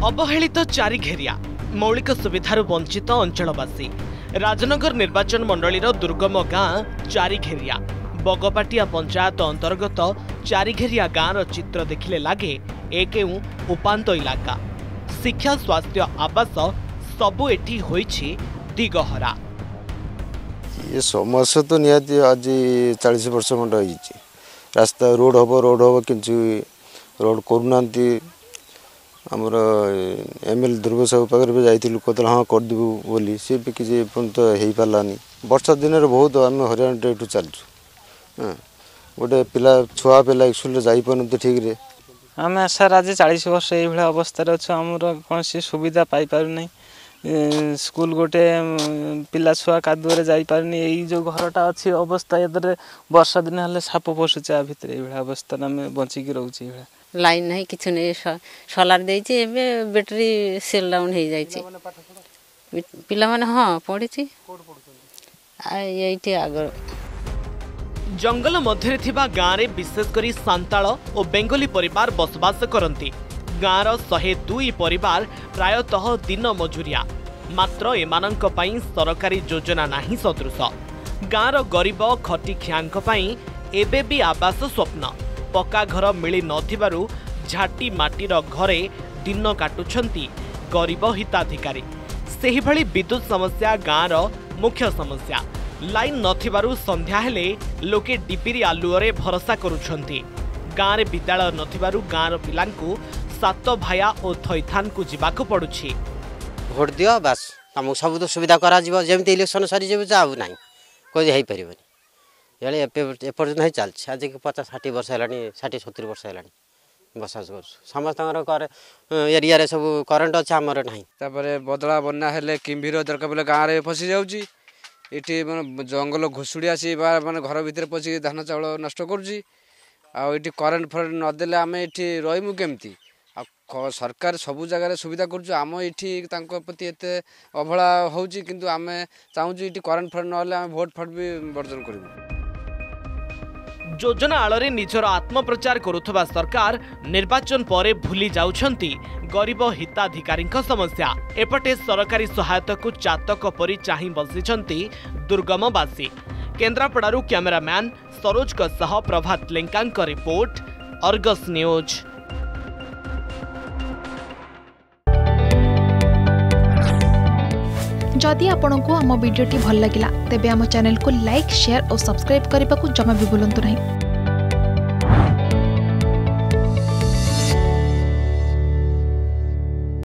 अवहेलित चारिघेरिया मौलिक सुविधार वंचित अंचलवासी राजनगर निर्वाचन मंडलीर दुर्गम गाँ चारिघेरिया बगपाटिया पंचायत अंतर्गत चारिघेरिया गाँर चित्र देखिले लागे एक उपांत इलाका शिक्षा स्वास्थ्य आवास सबु एठी होईछि दिगहरा। ये समस्या तो निहाती आज 40 वर्ष खंड होईछि रास्ता रोड हम किंतु रोड करूना आमर एमएल दुर्ग साहू पाखे भी जाइलु कहते हाँ करदेबू बोली सी भी किसी तो हो पारानी वर्षा दिन में बहुत आम हरियाण एठू चलचु हाँ गोटे पिला छुआ पिला स्कूल जापार ठीक रे आम सर आज 40 वर्ष ये अवस्था अच्छे आमर कौन सुविधा पाई पारना स्कूल गोटे पिला छुआ कादुआ जापारे यही जो घरटा अच्छी अवस्था ये वर्षा दिन हेल्ले साप पशुचे आ भितर ये अवस्था आम बचिकी रोचे लाइन नहीं किछु नहीं सोलार देइछि एबे बैटरी सेल डाउन हो जाइछि पिला माने हां पढिछि आ एइठी आगर जंगल मध्य थिबा गाँ रे विशेष करी सांताल और बेंगली परिवार बसवास करती। गाँर 102 परिवार प्रायतः दिन मजुरिया मात्र एमानंक पई सरकारी योजना नाही सदृश गाँर गरीब खटिखियांक पई एबे भी आवास स्वप्न पक्का घर मिली नथिबारु झाटी माटीर घरे दिन काटुछंती गरीब हिताधिकारी। सेही भली विद्युत समस्या गाँर मुख्य समस्या लाइन नथिबारु संध्या हेले लोके डिपिरी आलुओरे भरोसा करुछंती। गाँव रे विद्यालय नथिबारु गाँर पिलांकु सात भाया और थैथान को जिबाकु पड़ुछि। भोट दियो बस हमको सब तो सुविधा करा जिवो जेमति इलेक्शन सरी जेबे जाउ नाही कोइ हेई परिबनी याले एपर्यंत नहीं चलछि आज 50-60 वर्ष हेलानी 60-70 वर्ष हेलानी बसास कर समस्त एरिया रे सब करंट अछि हमर नाही तापरे बदला बन्ना हेले किंभीर दरकार बेले गाँ रे फसी जाउछि एठी माने जंगल घुसुड़ी आसी माने घर भीतर पसी धान चावल नष्ट करूछि आ एठी करंट फरंट न देले आमे एठी रहिमु केमती सरकार सबु जगह सुविधा कर आम ये प्रति एत अवहेला होउछि किंतु आमे चाहूँ ये करंट फरंट ना आम भोट फट भी वर्जन करूँ। योजना आଳରେ निजर आत्मप्रचार करुथबा सरकार निर्वाचन परे भूली जाउछंती गरीब हिताधिकारी समस्या एपटे सरकारी सहायता को चातक परी चाहि बसिछंती दुर्गमवासी। केन्द्रापड़ारू कैमरामैन सरोज सह प्रभात लेंकांक रिपोर्ट अर्गस न्यूज। जदि आपंक आम भिडी भल लगा तेब आम चैनल को लाइक शेयर और सब्सक्राइब करने को जमा भी भूलु नहीं।